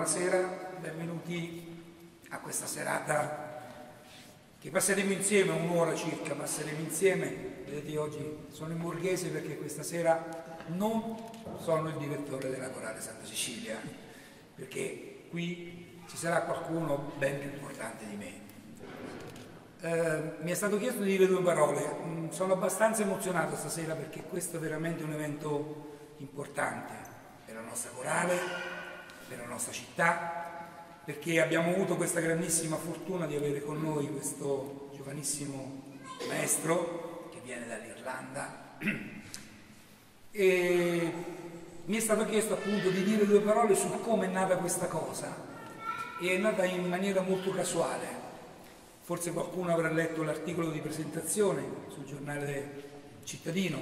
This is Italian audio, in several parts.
buonasera, benvenuti a questa serata che passeremo insieme, un'ora circa passeremo insieme. Vedete, oggi sono in borghese perché questa sera non sono il direttore della Corale Santa Cecilia, perché qui ci sarà qualcuno ben più importante di me. Mi è stato chiesto di dire due parole. Sono abbastanza emozionato stasera perché questo è veramente un evento importante per la nostra corale, per la nostra città, perché abbiamo avuto questa grandissima fortuna di avere con noi questo giovanissimo maestro che viene dall'Irlanda, e mi è stato chiesto appunto di dire due parole su come è nata questa cosa, e è nata in maniera molto casuale. Forse qualcuno avrà letto l'articolo di presentazione sul giornale Cittadino.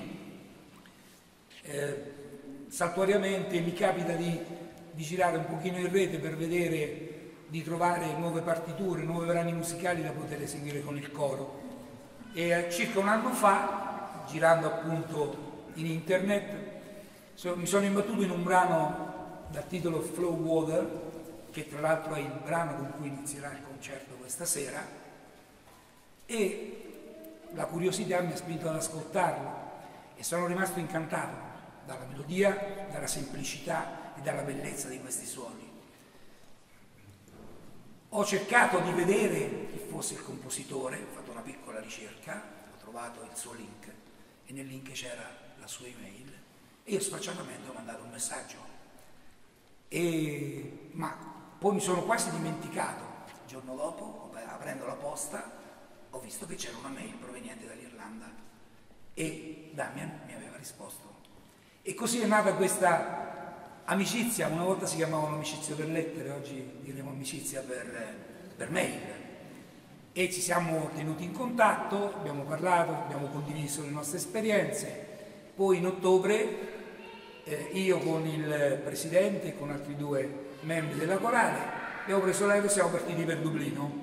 Saltuariamente mi capita di girare un pochino in rete per vedere, di trovare nuove partiture, nuovi brani musicali da poter eseguire con il coro. E circa un anno fa, girando appunto in internet, mi sono imbattuto in un brano dal titolo Flow Water, che tra l'altro è il brano con cui inizierà il concerto questa sera, e la curiosità mi ha spinto ad ascoltarlo e sono rimasto incantato dalla melodia, dalla semplicità e dalla bellezza di questi suoni. Ho cercato di vedere chi fosse il compositore, ho fatto una piccola ricerca, ho trovato il suo link e nel link c'era la sua email e io sfacciatamente ho mandato un messaggio, ma poi mi sono quasi dimenticato. Il giorno dopo, aprendo la posta, ho visto che c'era una mail proveniente dall'Irlanda e Damian mi aveva risposto. E così è nata questa amicizia. Una volta si chiamavano amicizia per lettere, oggi diremo amicizia per mail. E ci siamo tenuti in contatto, abbiamo parlato, abbiamo condiviso le nostre esperienze. Poi in ottobre io con il presidente e con altri due membri della corale abbiamo preso l'aereo e siamo partiti per Dublino.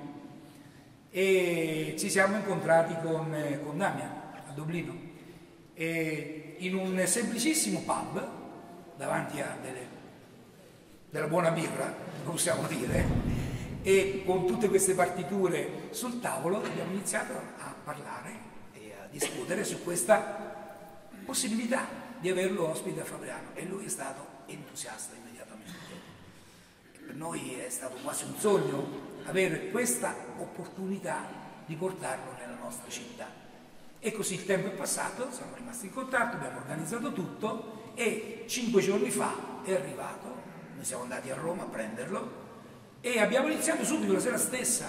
E ci siamo incontrati con Damian a Dublino in un semplicissimo pub davanti a della buona birra, possiamo dire, e con tutte queste partiture sul tavolo abbiamo iniziato a parlare e a discutere su questa possibilità di averlo ospite a FabrIano, e lui è stato entusiasta immediatamente. Per noi è stato quasi un sogno avere questa opportunità di portarlo nella nostra città. E così il tempo è passato, siamo rimasti in contatto, abbiamo organizzato tutto e 5 giorni fa è arrivato. Noi siamo andati a Roma a prenderlo e abbiamo iniziato subito la sera stessa.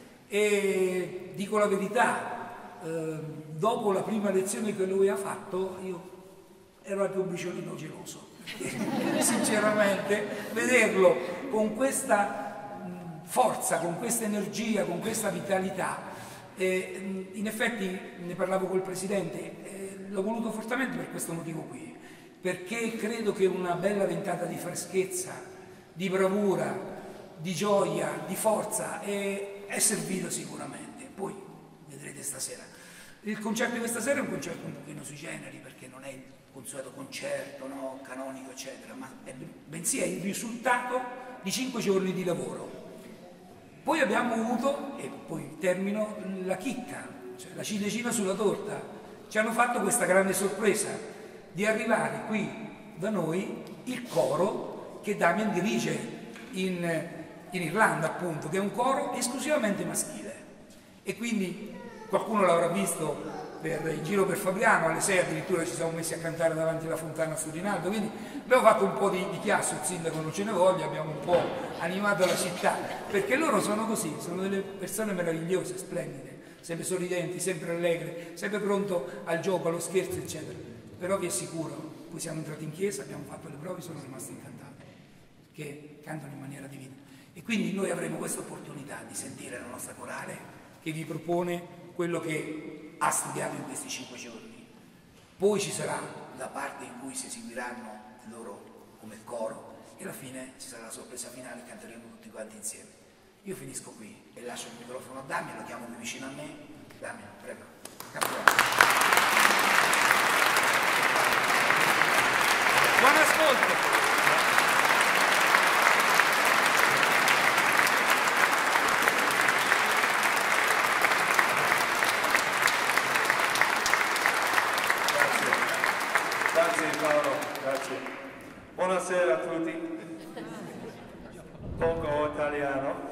E dico la verità, dopo la prima lezione che lui ha fatto io ero anche un briciolino geloso. Sinceramente, vederlo con questa forza, con questa energia, con questa vitalità. In effetti ne parlavo col presidente, l'ho voluto fortemente per questo motivo qui, perché credo che una bella ventata di freschezza, di bravura, di gioia, di forza è servito sicuramente. Poi vedrete stasera. Il concerto di questa sera è un concerto un pochino sui generi, perché non è il consueto concerto, no, canonico eccetera, ma bensì è il risultato di 5 giorni di lavoro. Poi abbiamo avuto, e poi termino, la chicca, cioè la ciliegina sulla torta. Ci hanno fatto questa grande sorpresa di arrivare qui da noi il coro che Damian dirige in Irlanda, appunto, che è un coro esclusivamente maschile. E quindi qualcuno l'avrà visto in giro per FabrIano, alle 6 addirittura ci siamo messi a cantare davanti alla fontana su Rinaldo, quindi abbiamo fatto un po' di chiasso, il sindaco non ce ne voglia, abbiamo un po' animato la città, perché loro sono così, sono delle persone meravigliose, splendide, sempre sorridenti, sempre allegre, sempre pronto al gioco, allo scherzo, eccetera. Però vi assicuro, poi siamo entrati in chiesa, abbiamo fatto le prove, sono rimasti incantati, perché cantano in maniera divina. E quindi noi avremo questa opportunità di sentire la nostra corale che vi propone quello che ha studiato in questi 5 giorni. Poi ci sarà la parte in cui si eseguiranno loro come coro e alla fine ci sarà la sorpresa finale e canteremo tutti quanti insieme. Io finisco qui e lascio il microfono a Damian, lo chiamo qui vicino a me. Damian, prego. Buon ascolto. Buonasera a tutti. Poco italiano.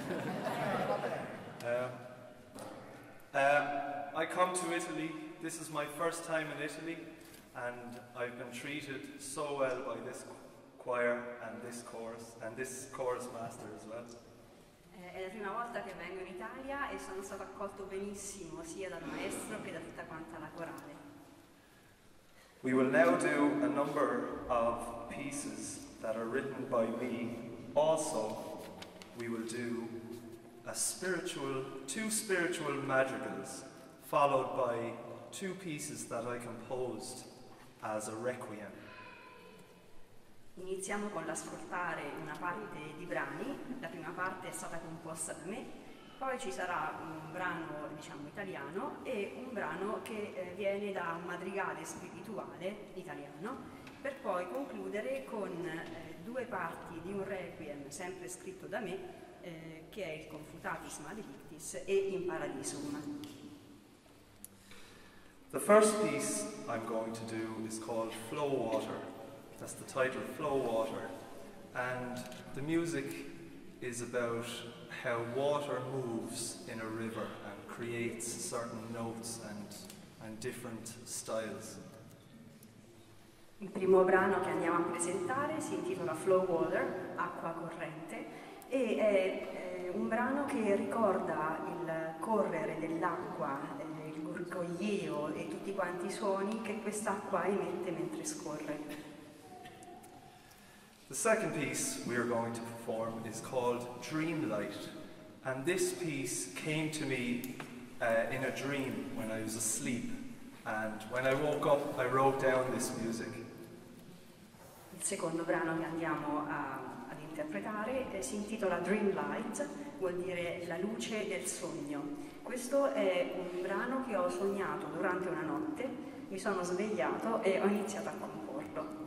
I come to Italy. This is my first time in Italy, and I've been treated so well by this choir and this chorus master as well. È la prima volta che vengo in Italia e sono stato accolto benissimo sia dal maestro che da tutta quanta la corale. We will now do a number of pieces that are written by me. Also, we will do two spiritual madrigals, followed by 2 pieces that I composed as a requiem. Iniziamo con l'ascoltare una parte di brani, la prima parte è stata composta da me, poi ci sarà un brano italiano e un brano che viene da un madrigale spirituale italiano, per poi concludere con 2 parti di un requiem sempre scritto da me, che è il Confutatis Maledictis e In Paradisum. The first piece I'm going to do is called Flow Water. That's the title, Flow Water. And the music is about how water moves in a river and creates certain notes and different styles. Il primo brano che andiamo a presentare si intitola Flow Water, acqua corrente, e è un brano che ricorda il correre dell'acqua, il gorgoglio e tutti quanti i suoni che quest'acqua emette mentre scorre. The second piece we are going to perform is called Dreamlight, and this piece came to me in a dream when I was asleep, and when I woke up I wrote down this music. Il secondo brano che andiamo ad interpretare si intitola Dreamlight, vuol dire la luce del sogno. Questo è un brano che ho sognato durante una notte, mi sono svegliato e ho iniziato a comporlo.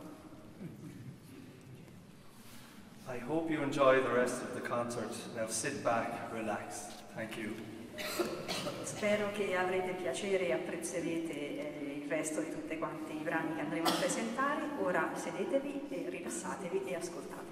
I hope you enjoy the rest of the concert. Now sit back, relax. Thank you. Spero che avrete piacere e apprezzerete il resto di tutti quanti i brani che andremo a presentare. Ora sedetevi e rilassatevi e ascoltate.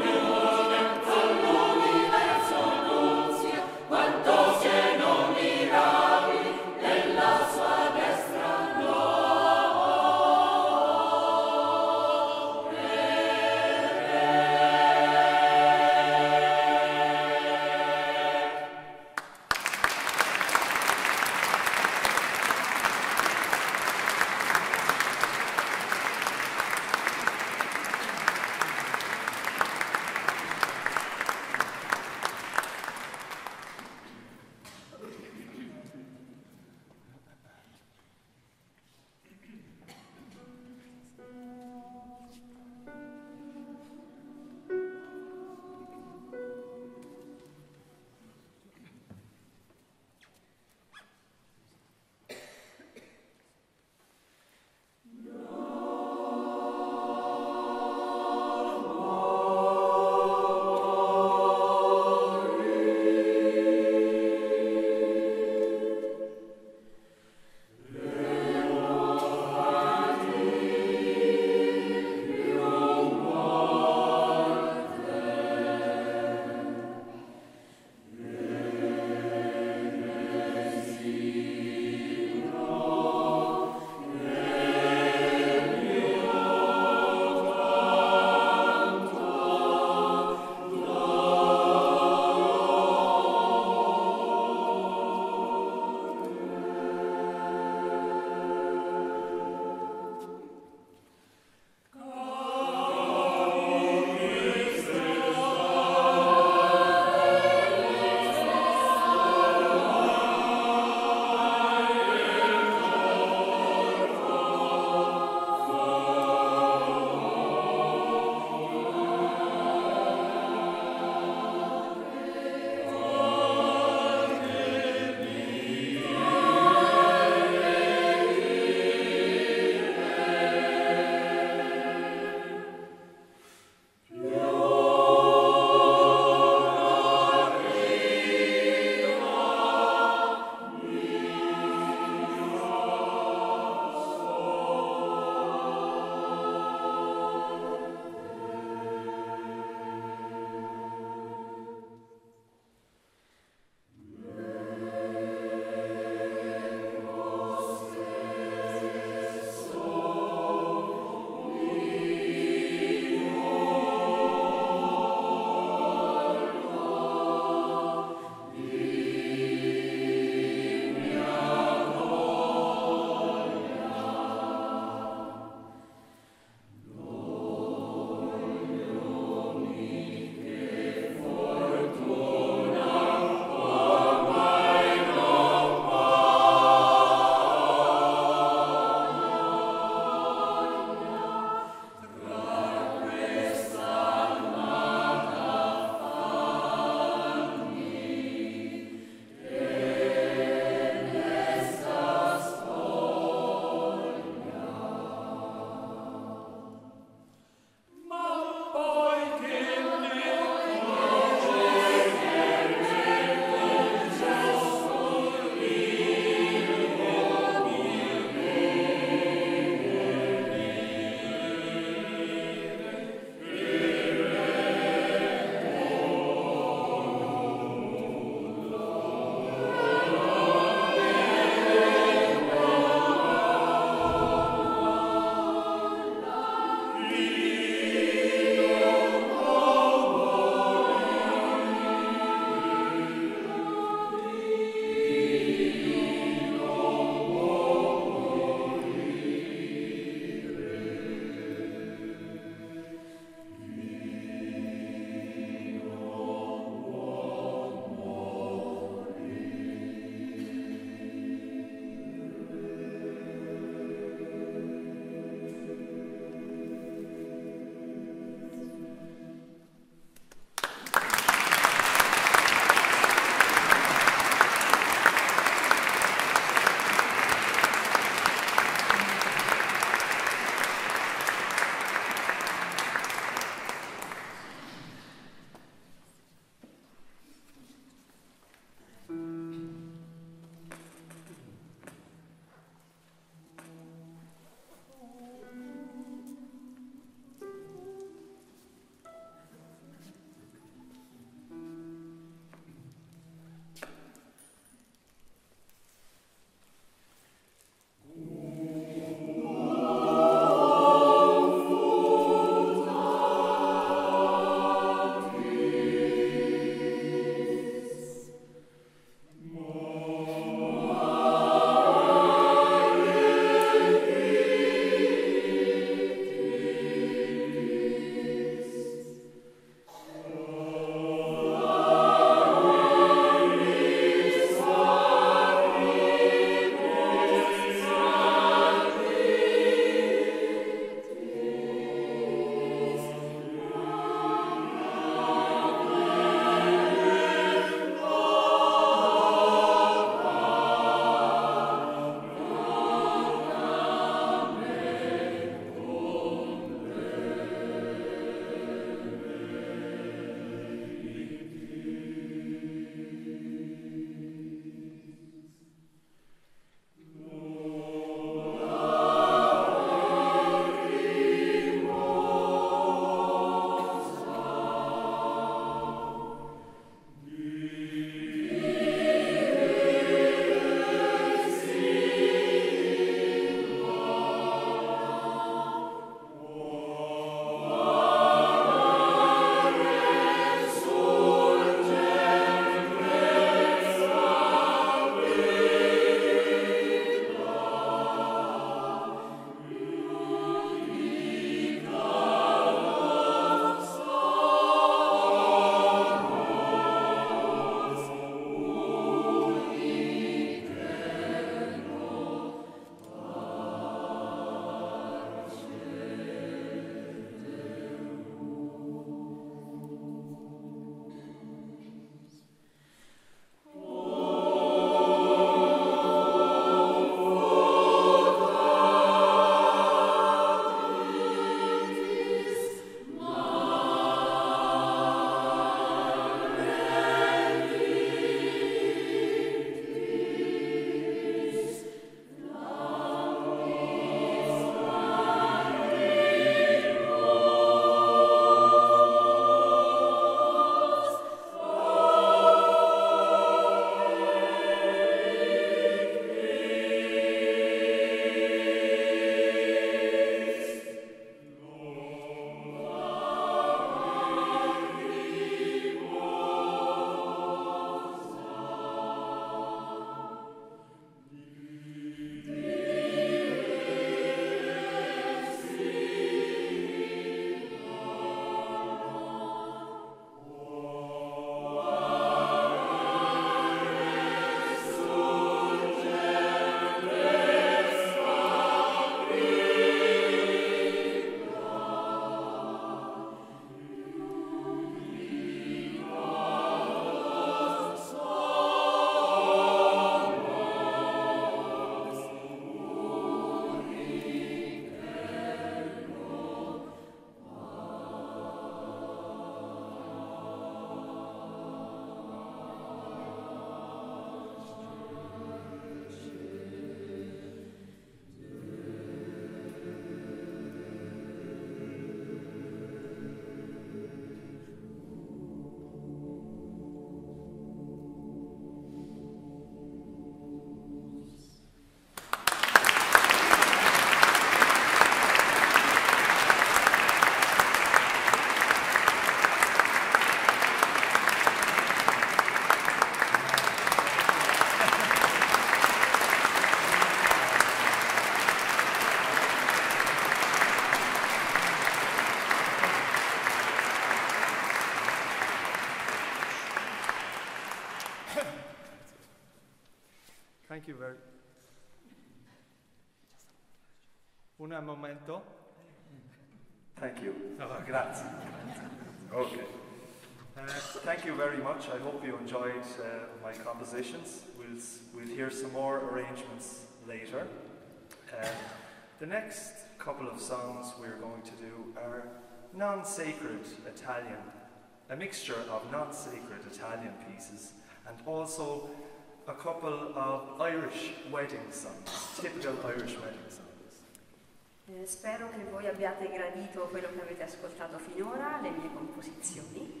un momento. Thank you. Oh, grazie. Okay. Thank you very much. I hope you enjoyed my compositions. We'll hear some more arrangements later. The next couple of songs we're going to do are non-sacred Italian, a mixture of non-sacred Italian pieces, and also a couple of Irish wedding songs, typical Irish wedding songs. Spero che voi abbiate gradito quello che avete ascoltato finora, le mie composizioni.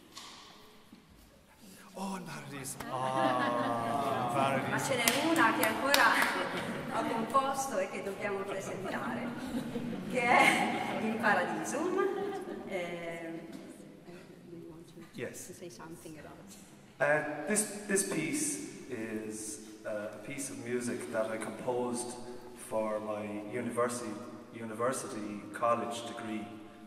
Oh, il paradiso! Oh, paradiso! Ma ce n'è una che ancora ho composto e che dobbiamo presentare, che è il Paradisum. Yes. To say something about it. This piece is a piece of music that I composed for my university college degree.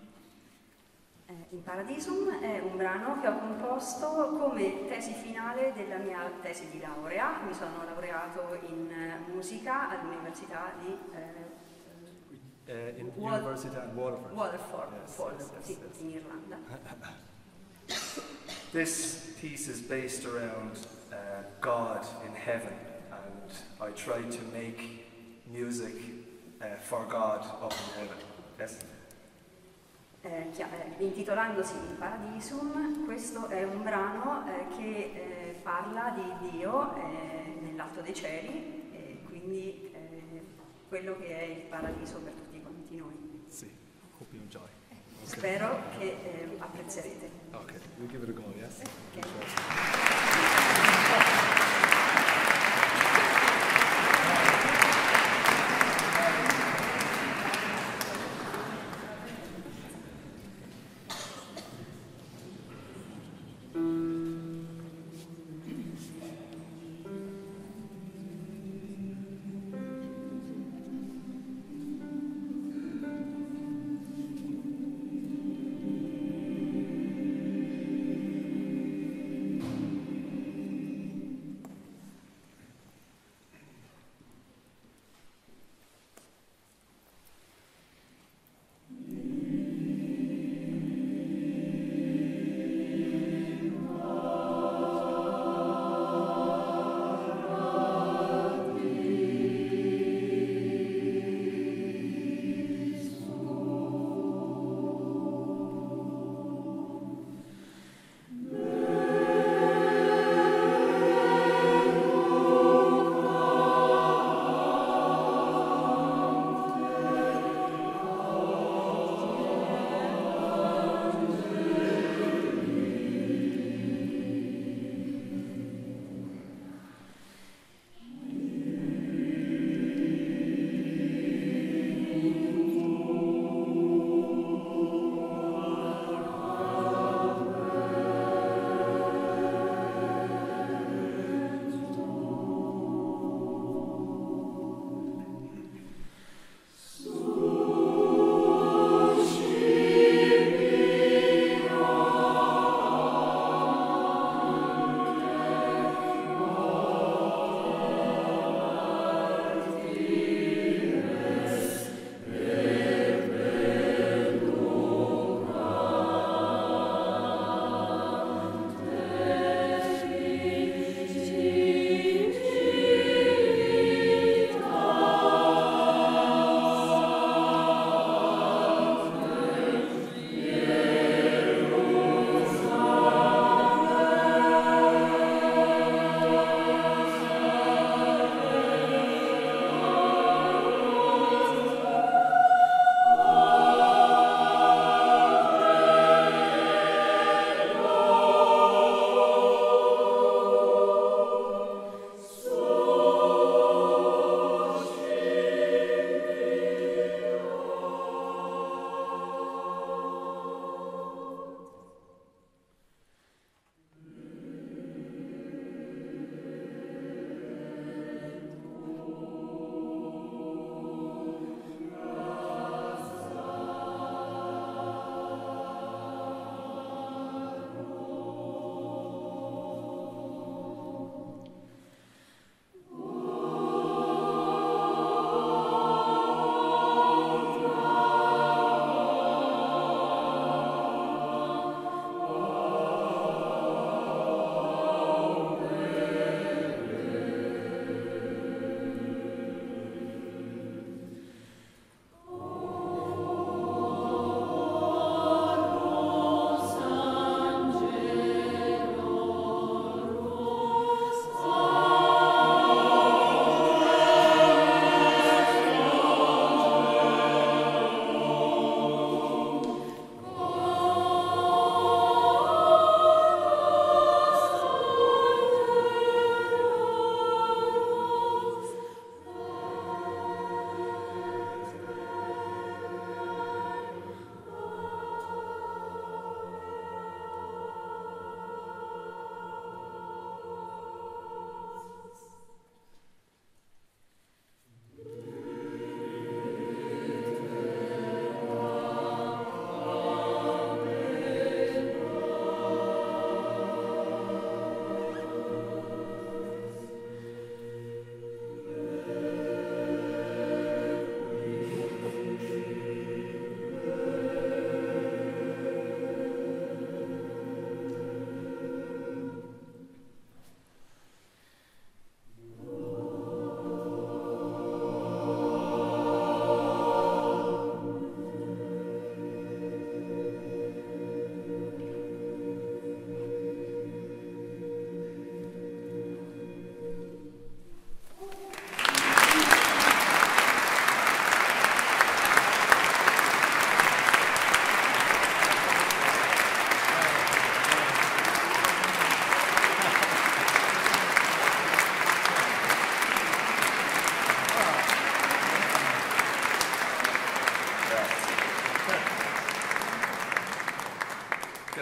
Il Paradisum è un brano che ho composto come tesi finale della mia tesi di laurea. Mi sono laureato in musica all'Università di Waterford, sì, in Irlanda. This piece is based around God in heaven, and I tried to make music for God up in heaven. Yes? Intitolandosi Il Paradisum, questo è un brano che parla di Dio nell'alto dei cieli, e quindi quello che è il paradiso per tutti quanti noi. Sì, hope you enjoy. Okay. Spero che apprezzerete. Ok, we'll give it a go, yes? Okay.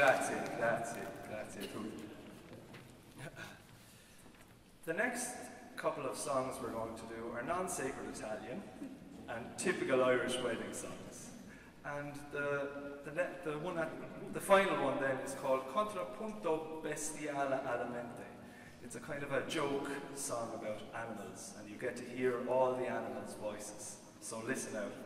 Grazie a tutti. The next couple of songs we're going to do are non-sacred Italian and typical Irish wedding songs. And the final one then is called Contrapunto Bestiale alla Mente. It's a kind of a joke song about animals, and you get to hear all the animals' voices. So listen out.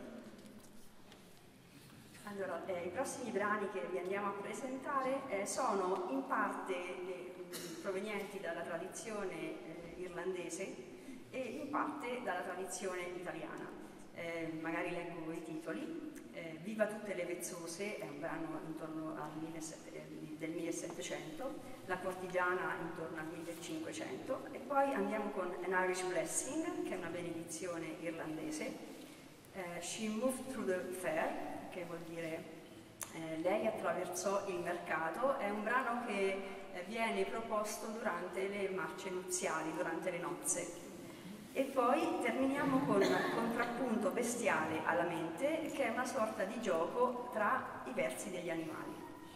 Allora, i prossimi brani che vi andiamo a presentare sono in parte provenienti dalla tradizione irlandese e in parte dalla tradizione italiana. Magari leggo i titoli. Viva tutte le vezzose è un brano intorno del 1700, La cortigiana intorno al 1500 e poi andiamo con An Irish Blessing, che è una benedizione irlandese, She Moved Through the Fair, che vuol dire lei attraversò il mercato, è un brano che viene proposto durante le marce nuziali, durante le nozze. E poi terminiamo con Contrappunto Bestiale alla Mente, che è una sorta di gioco tra i versi degli animali.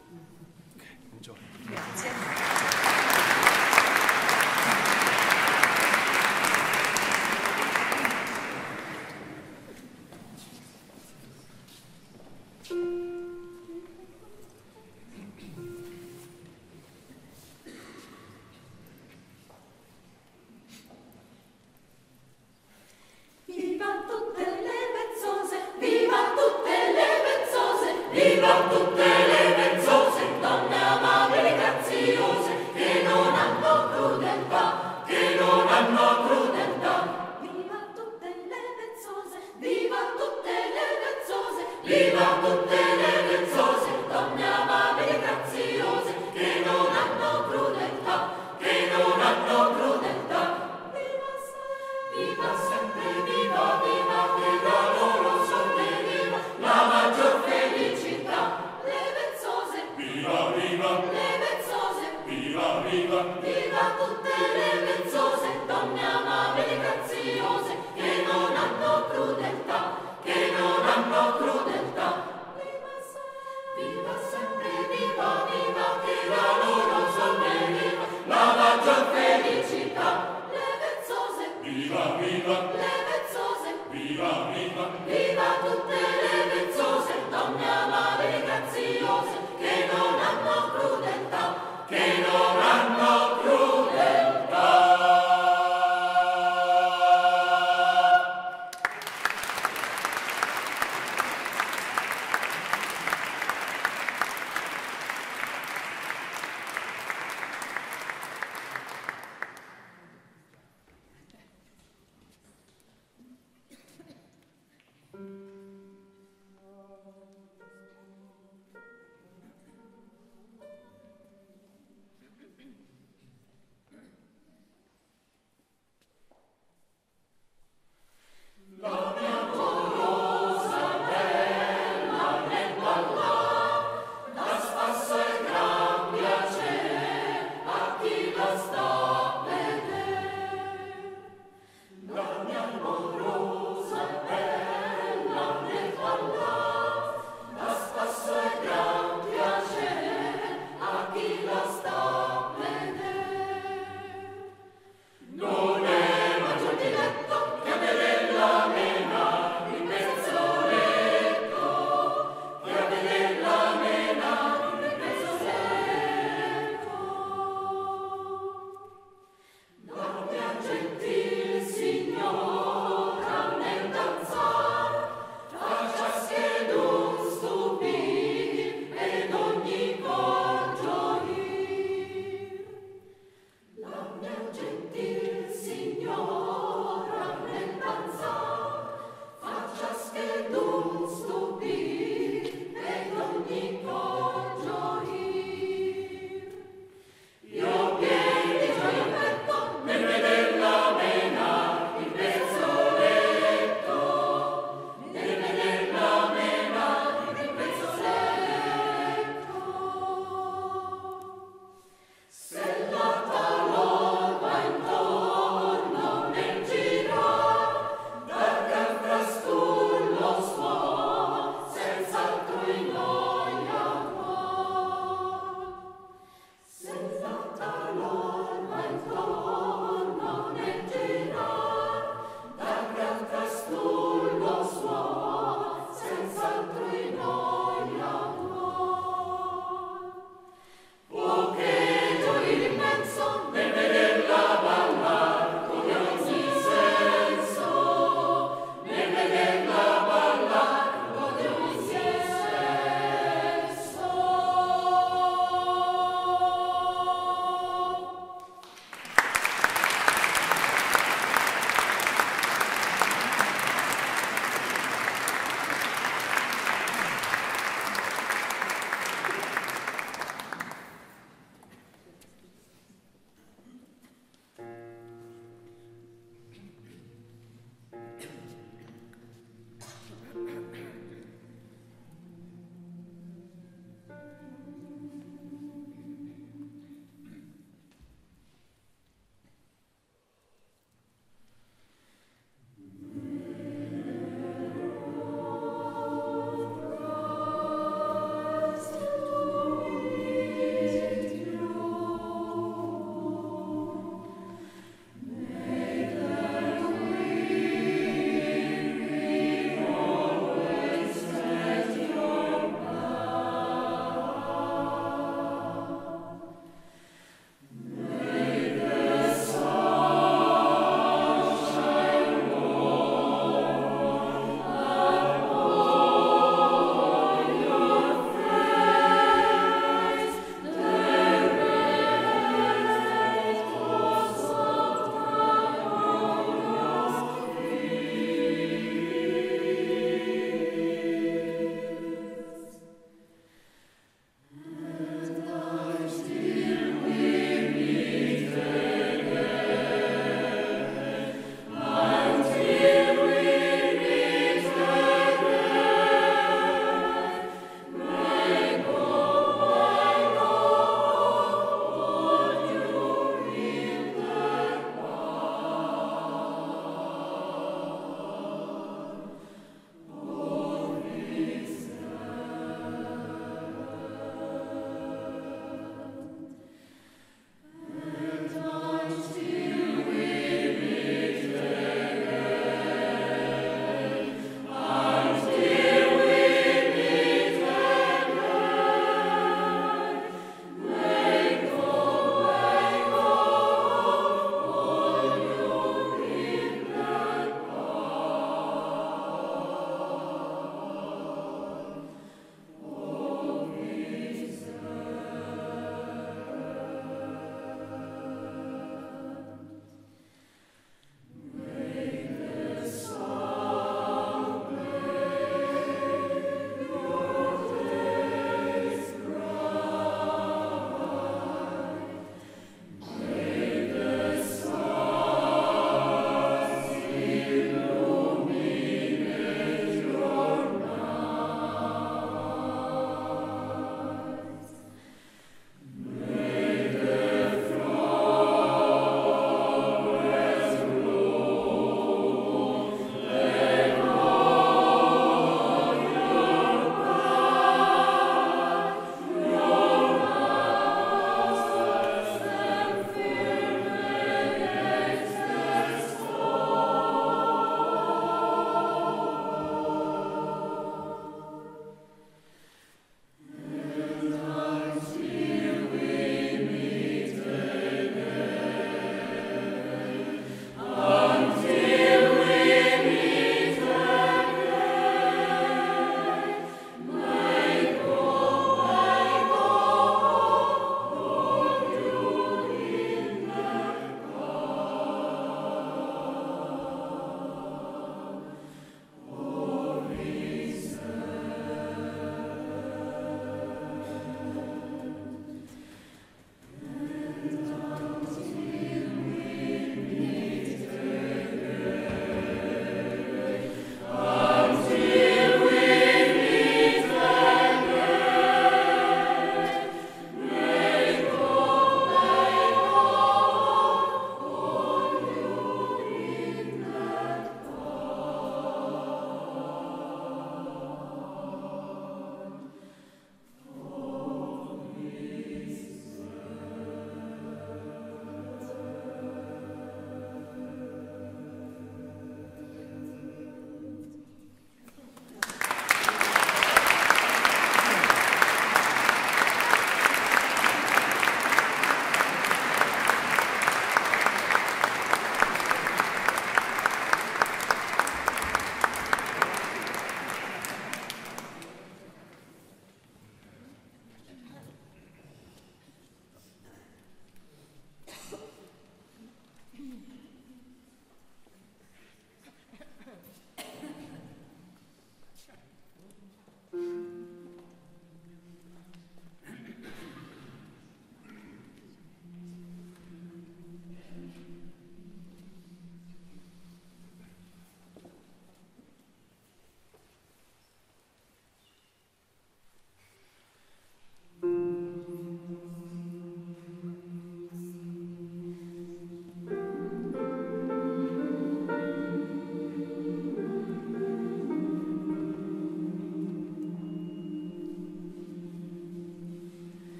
Grazie.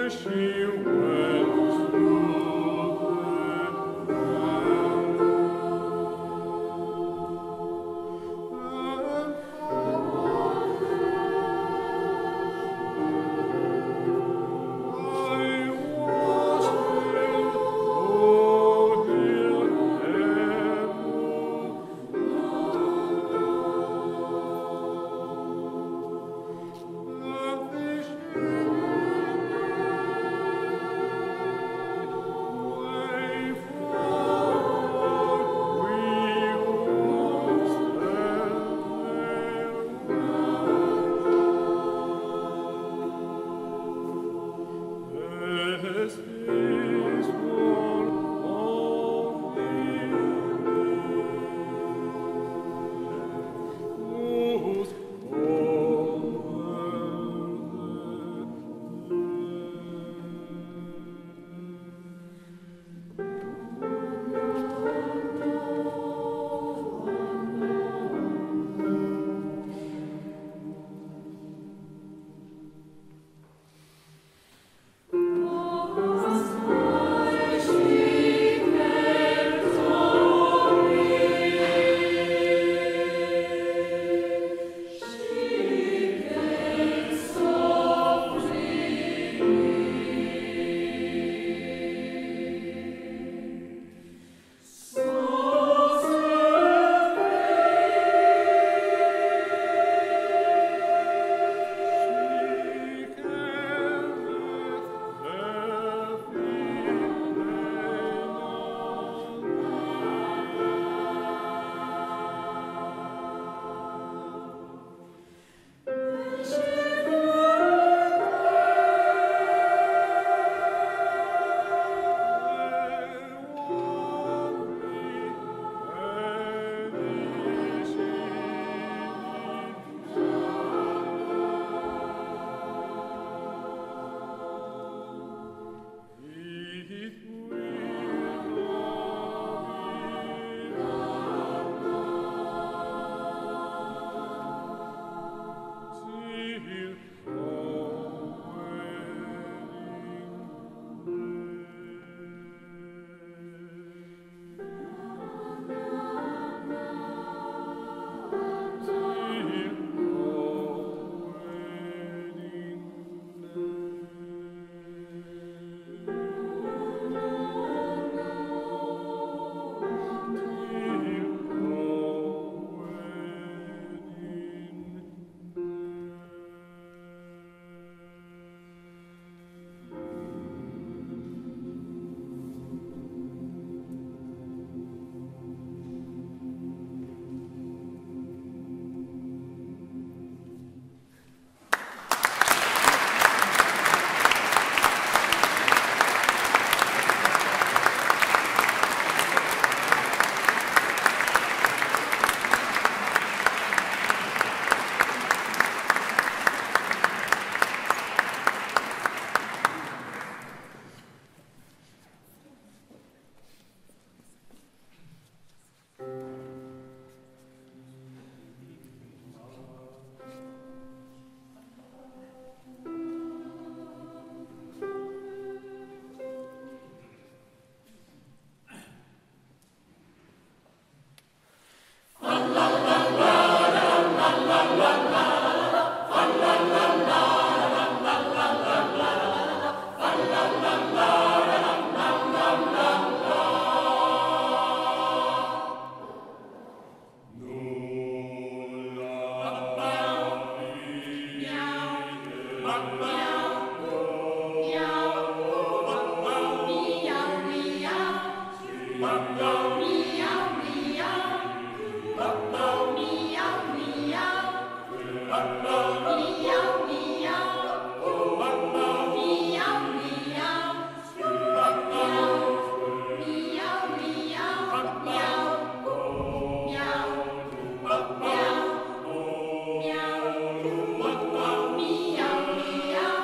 Miau,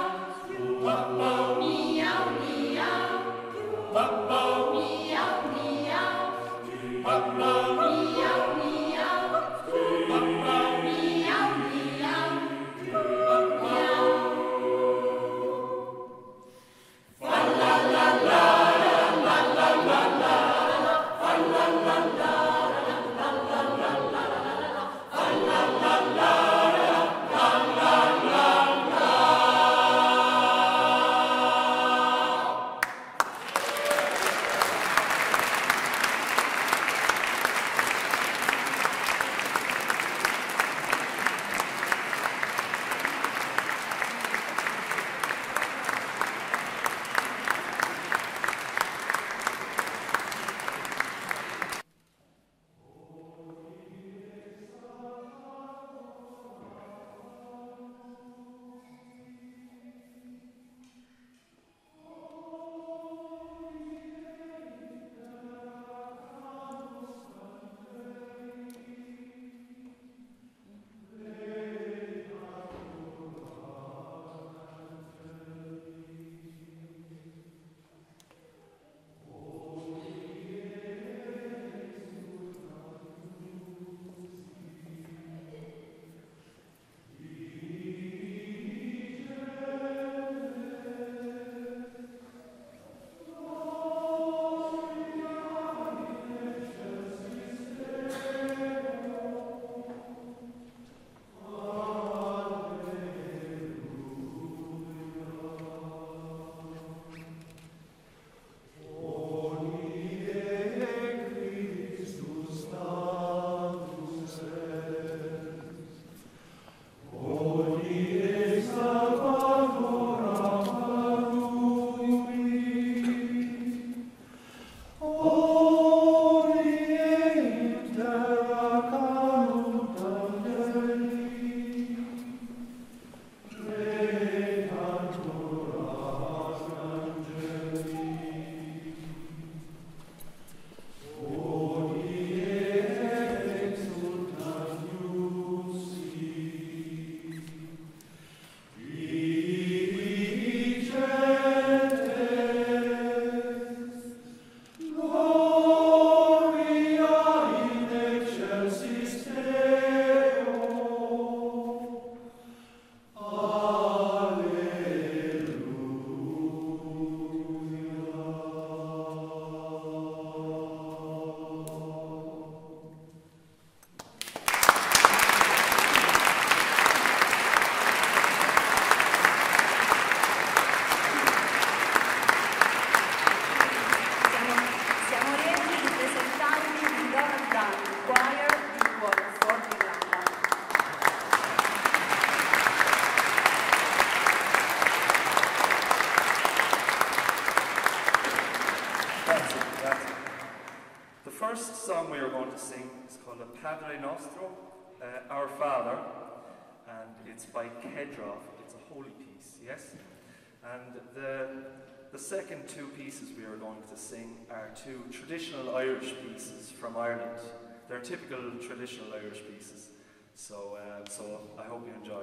Padre Nostro, Our Father, and it's by Kedrov. It's a holy piece, yes? And the second two pieces we are going to sing are two traditional Irish pieces from Ireland. They're typical traditional Irish pieces, so I hope you enjoy.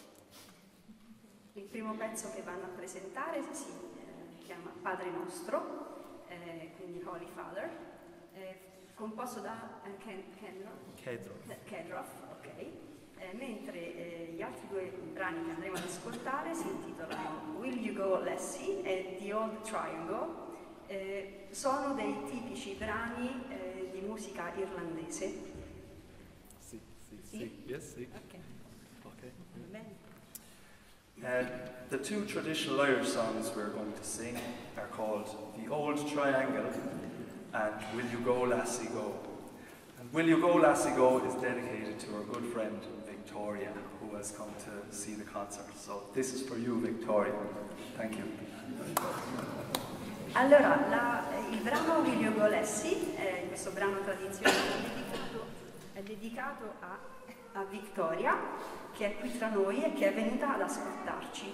Il primo pezzo che vanno a presentare si chiama Padre Nostro, quindi Holy Father, composto da Kedrov, ok. Mentre gli altri due brani che andremo ad ascoltare si intitolano Will You Go Lassie e The Old Triangle, sono dei tipici brani di musica irlandese. Sì. Yes, sì. Okay. The two traditional Irish songs we're going to sing are called The Old Triangle and Will You Go Lassie Go. And Will You Go Lassie Go is dedicated to our good friend Victoria, who has come to see the concert. So this is for you, Victoria. Thank you. Allora, il brano Will You Go Lassie, questo brano tradizionale è dedicato a Victoria, che è qui tra noi e che è venuta ad ascoltarci.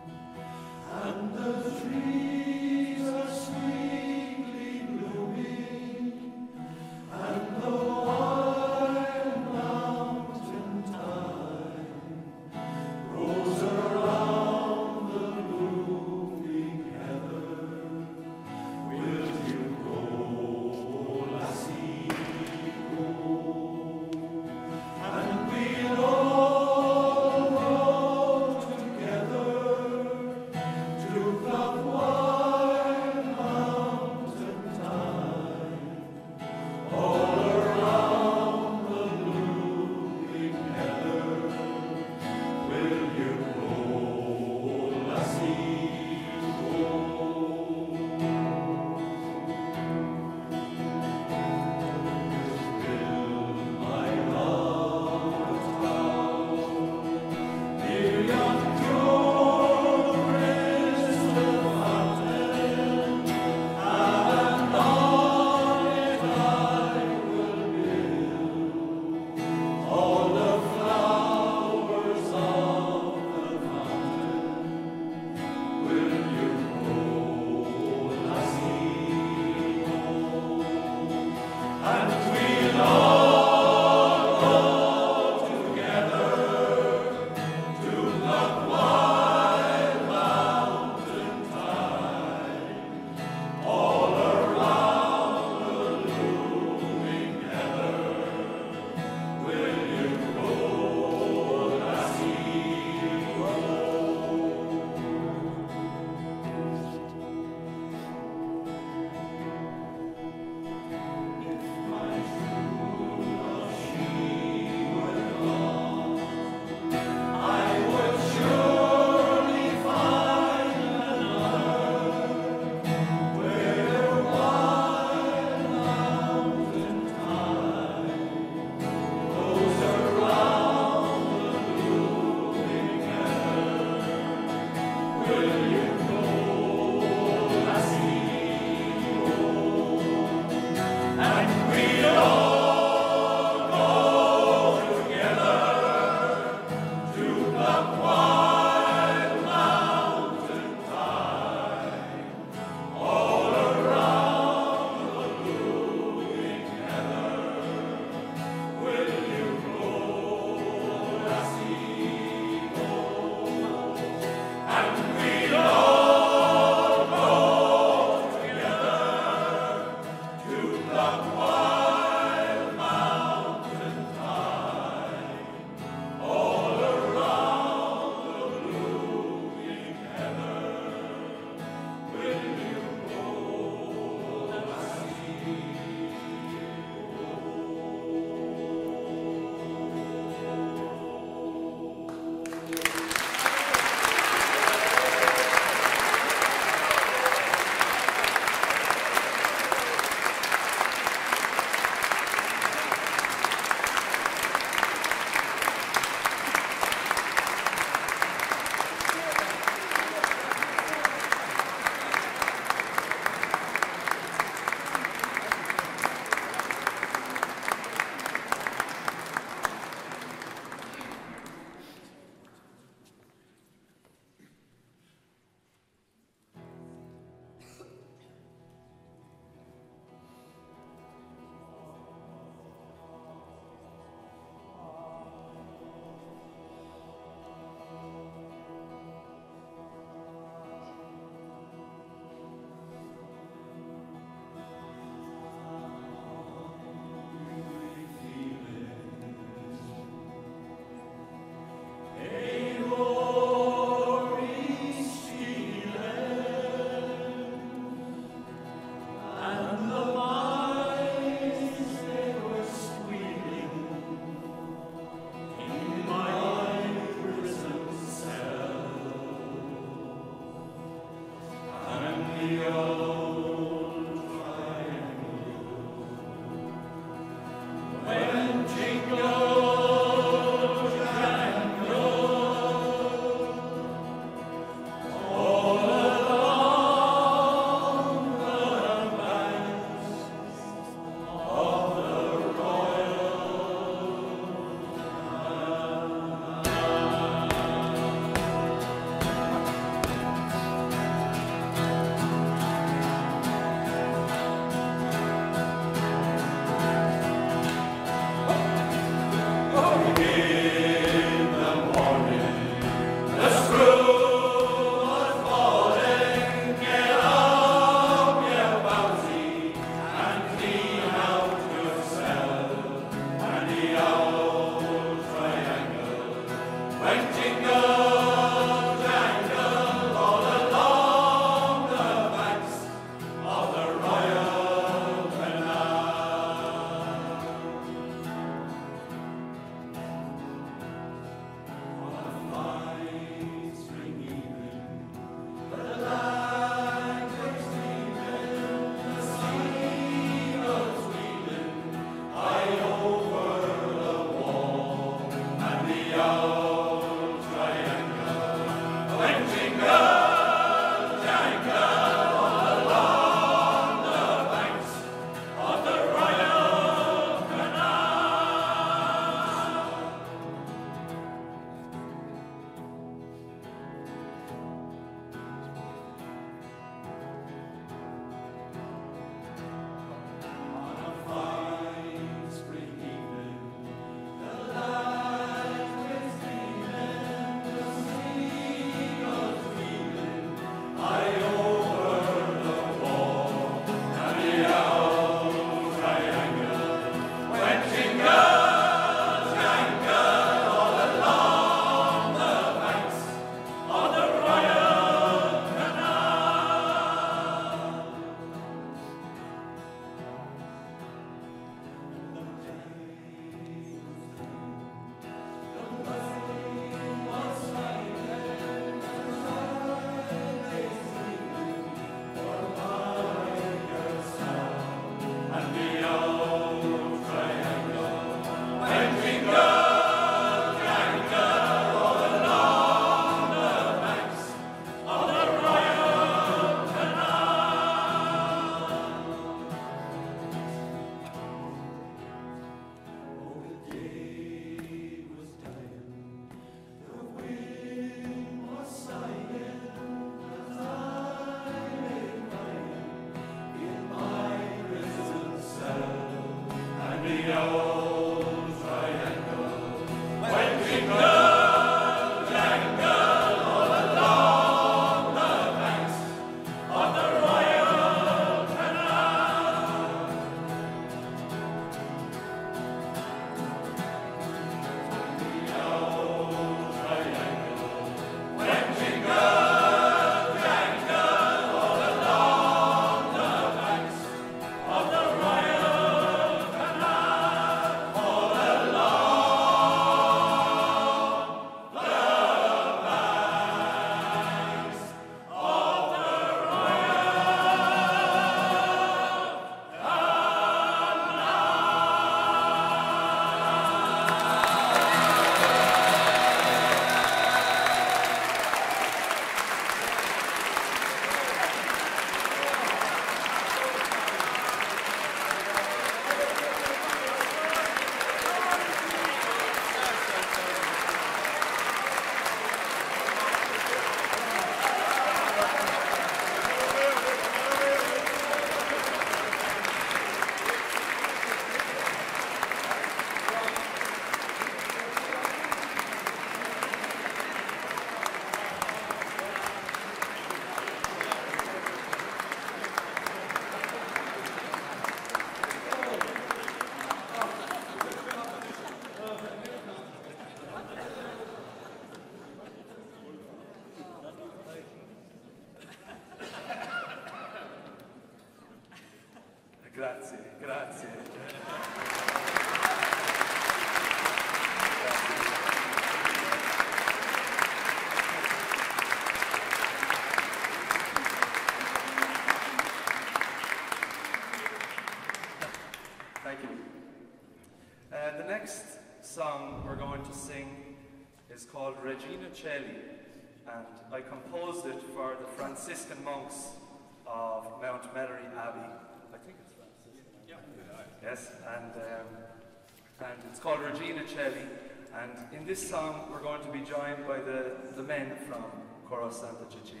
Coeli, and I composed it for the Franciscan monks of Mount Mellery Abbey. I think it's Franciscan. Yeah. Yes, and it's called Regina Coeli. And in this song, we're going to be joined by the men from Coro Santa Cecilia.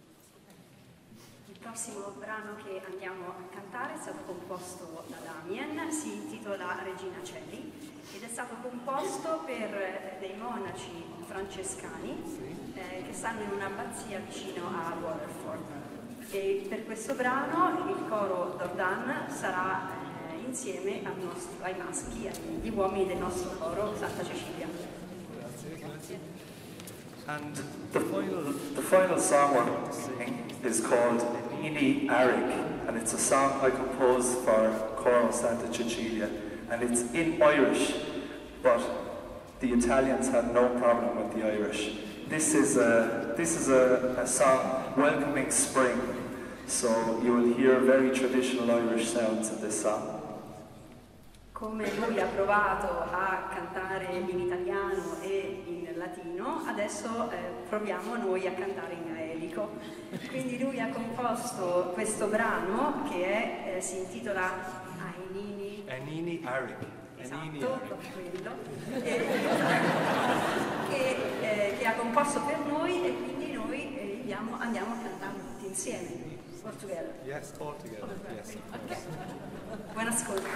Il prossimo brano che andiamo a cantare è stato composto da Damien, si intitola Regina Coeli ed è stato composto per dei monaci francescani che stanno in un'abbazia vicino a Waterford. E per questo brano il coro Dordán sarà insieme ai maschi, agli uomini del nostro coro Santa Cecilia. And the final song we're going to sing is called Ini Arig, and it's a song I composed for Coro Santa Cecilia, and it's in Irish, but the Italians had no problem with the Irish. This is a song welcoming spring, so you will hear very traditional Irish sounds in this song. Come lui ha provato a cantare in italiano e in latino, adesso proviamo noi a cantare in gaelico. Quindi lui ha composto questo brano che si intitola Ainini Arig. Esatto, quello, che ha composto per noi e quindi noi andiamo a cantarlo tutti insieme. All together. Yes, all together. Yes. Okay. Buon ascolto.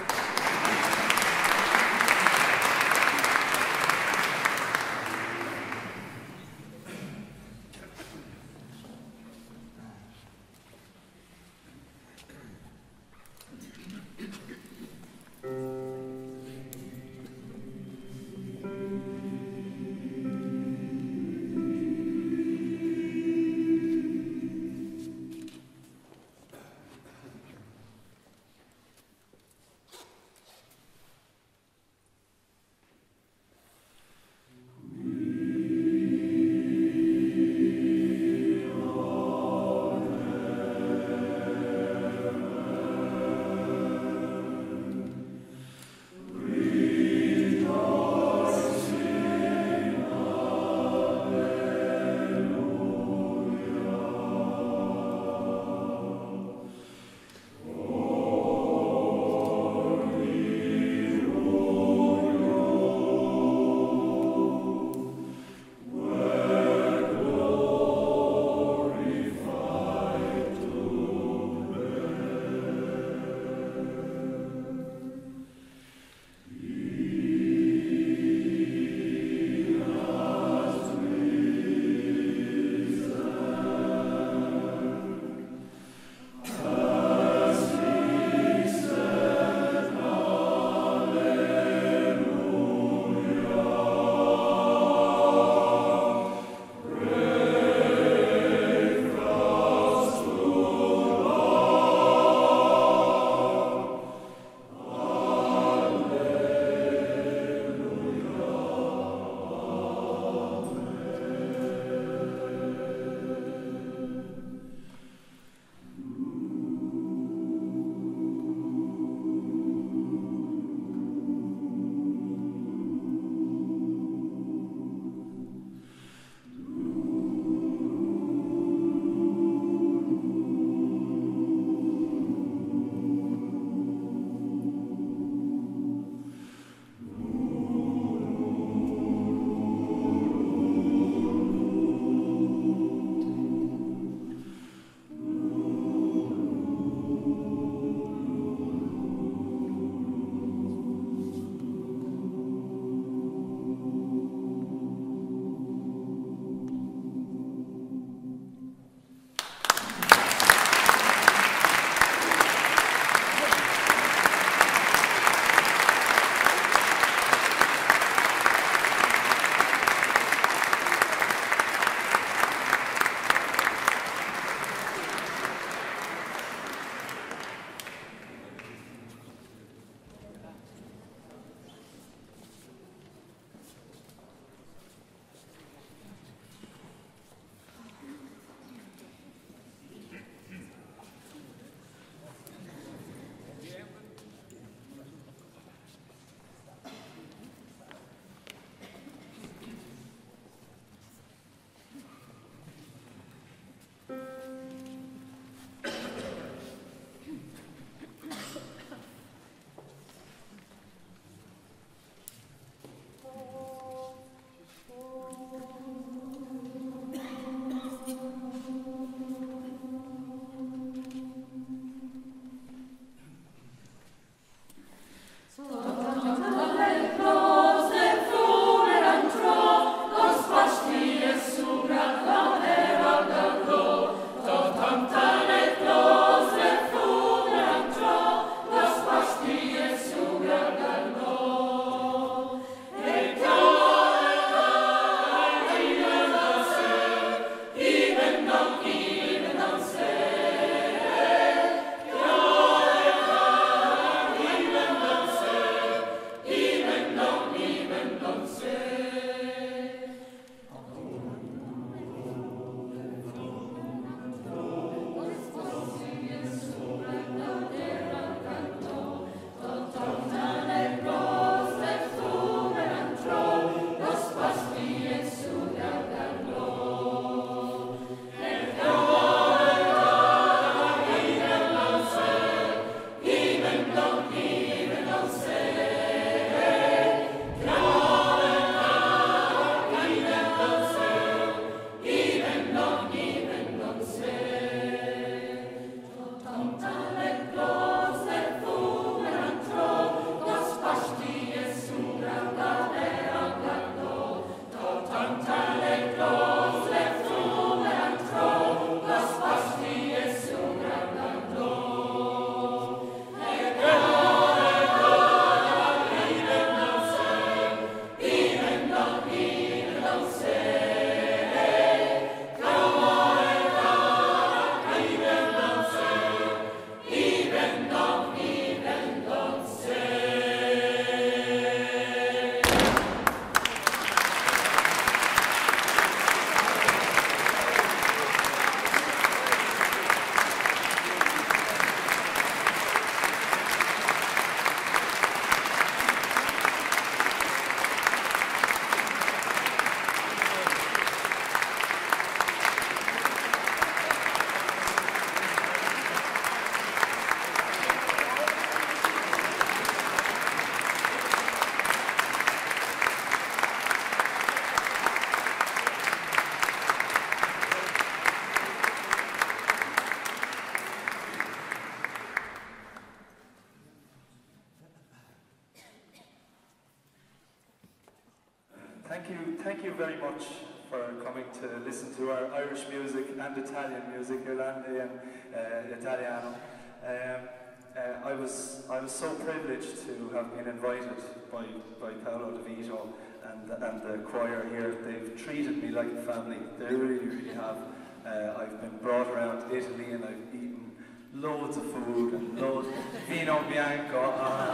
very much for coming to listen to our Irish music and Italian music, Irlande and Italiano. I was so privileged to have been invited by Paolo De Vito and the choir here. They've treated me like a family. They really, really have. I've been brought around Italy and I've eaten loads of food and loads vino bianco.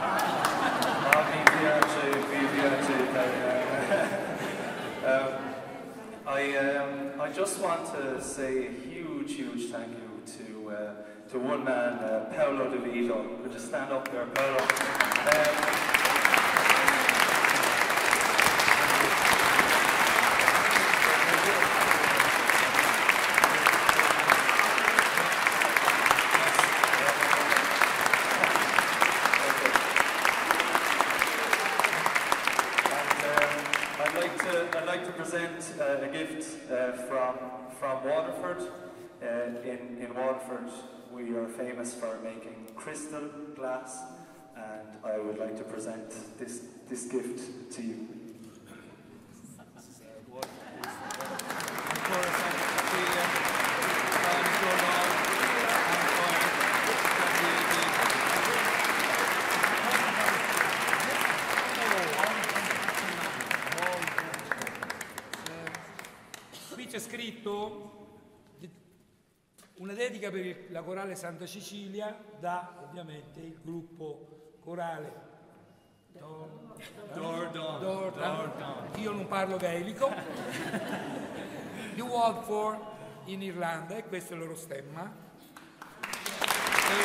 Mi piace italiano. I just want to say a huge thank you to one man, Paolo De Vito. Could you stand up there, Paolo? I'd like to present a gift from Waterford. In Waterford, we are famous for making crystal glass, and I would like to present this gift to you. Qui c'è scritto una dedica per la corale Santa Cecilia da ovviamente il gruppo corale Dordán. Io non parlo gaelico. di Watford in Irlanda, e questo è il loro stemma. E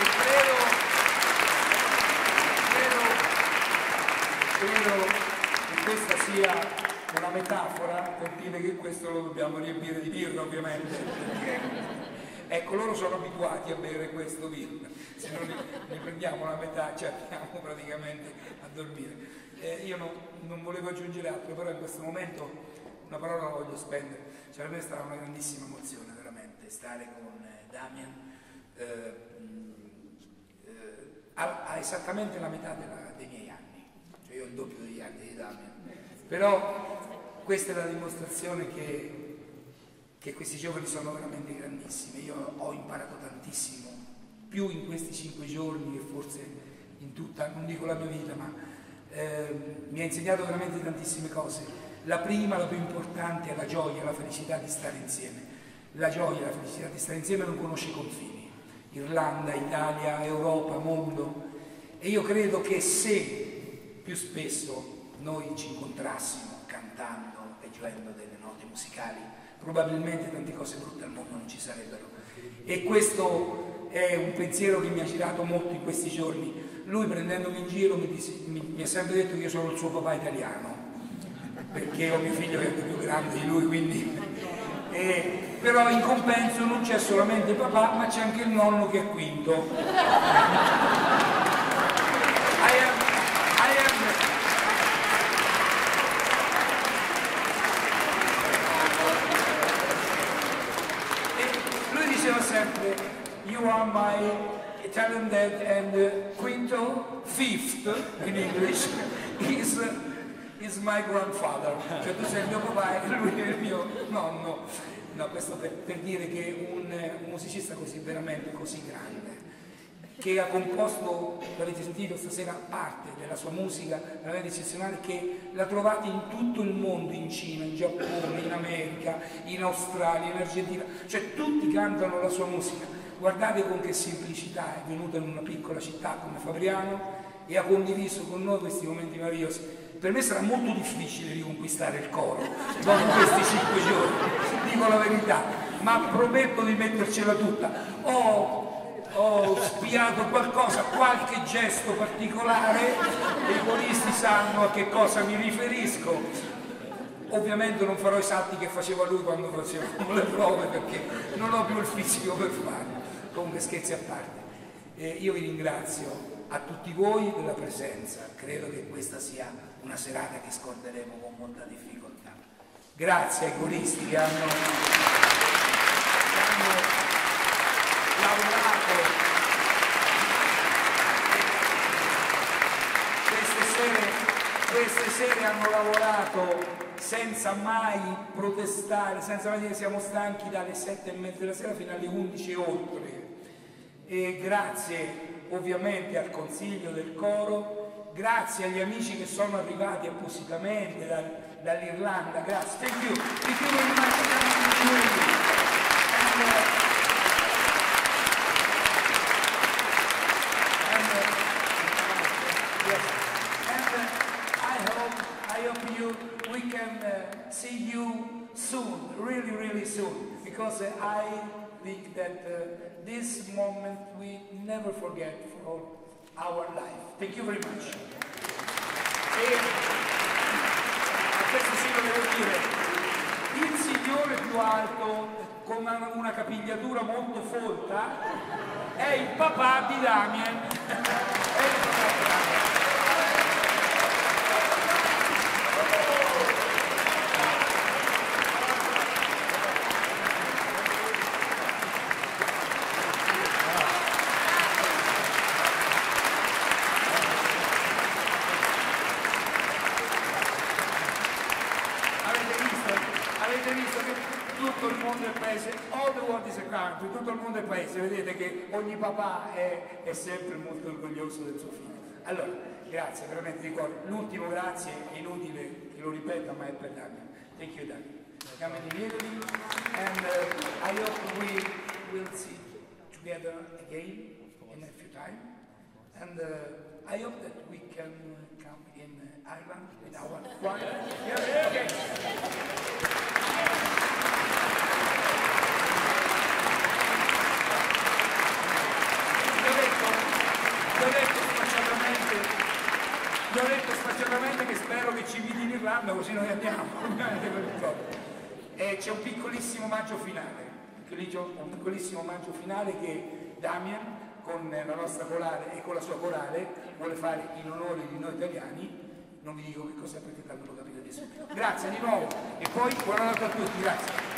credo che questa sia una metafora per dire che questo lo dobbiamo riempire di birra, ovviamente, perché ecco, loro sono abituati a bere questo vino, se non ne prendiamo la metà ci andiamo praticamente a dormire. Io non volevo aggiungere altro, però in questo momento una parola la voglio spendere. Cioè, per me è stata una grandissima emozione, veramente, stare con Damian. Ha esattamente la metà dei miei anni, cioè io ho il doppio degli anni di Damian, però questa è la dimostrazione che questi giovani sono veramente grandissimi. Io ho imparato tantissimo, più in questi 5 giorni che forse in tutta, non dico la mia vita, ma mi ha insegnato veramente tantissime cose. La prima, la più importante, è la gioia, la felicità di stare insieme. La gioia, la felicità di stare insieme non conosce confini. Irlanda, Italia, Europa, mondo. E io credo che se più spesso noi ci incontrassimo cantando e gioendo delle note musicali, probabilmente tante cose brutte al mondo non ci sarebbero. E questo è un pensiero che mi ha girato molto in questi giorni. Lui, prendendomi in giro, mi ha sempre detto che io sono il suo papà italiano, perché ho mio figlio che è più grande di lui, quindi... però in compenso non c'è solamente papà, ma c'è anche il nonno che è quinto. Lui diceva sempre, you are my Italian dad, and quinto, fifth in English, is my grandfather, cioè tu sei il mio papà e lui è il mio nonno. No, questo per dire che un musicista così, veramente così grande, che ha composto, l'avete sentito stasera, parte della sua musica veramente eccezionale, che la trovate in tutto il mondo, in Cina, in Giappone, in America, in Australia, in Argentina, cioè tutti cantano la sua musica. Guardate con che semplicità è venuto in una piccola città come FabrIano e ha condiviso con noi questi momenti meravigliosi. Per me sarà molto difficile riconquistare il coro dopo questi 5 giorni, dico la verità, ma prometto di mettercela tutta. Ho spiato qualcosa, qualche gesto particolare, e i coristi sanno a che cosa mi riferisco. Ovviamente non farò i salti che faceva lui quando facevamo le prove, perché non ho più il fisico per farlo. Comunque, scherzi a parte, io vi ringrazio a tutti voi della presenza. Credo che questa sia una serata che scorderemo con molta difficoltà. Grazie ai coristi che hanno lavorato queste sere hanno lavorato senza mai protestare, senza mai dire siamo stanchi dalle 7:30 della sera fino alle 11 e oltre. E grazie ovviamente al consiglio del coro, grazie agli amici che sono arrivati appositamente dall'Irlanda, grazie. Thank you. Thank you very much. We can see you soon, really, really soon, because I think that this moment we never forget for our life. Thank you very much. E a questo sì lo devo dire, il signore più alto con una capigliatura molto folta è il papà di Damien. È il papà di Damien. All the world is a country, tutto il mondo è paese, vedete che ogni papà è sempre molto orgoglioso del suo figlio. Allora, grazie veramente di cuore. L'ultimo grazie è inutile che lo ripeta, ma è per Damien. Thank you, Damien. Coming in Italy, and I hope we will see together again in a few time. And I hope that we can come in Ireland with our choir. Yeah, okay. Gli ho detto sfacciatamente che spero che ci inviti in Irlanda, così noi andiamo. E c'è un piccolissimo omaggio finale, che Damien con la nostra corale e con la sua corale vuole fare in onore di noi italiani. Non vi dico che cos'è perché tanto lo capite adesso. Grazie di nuovo e poi buonanotte a tutti, grazie.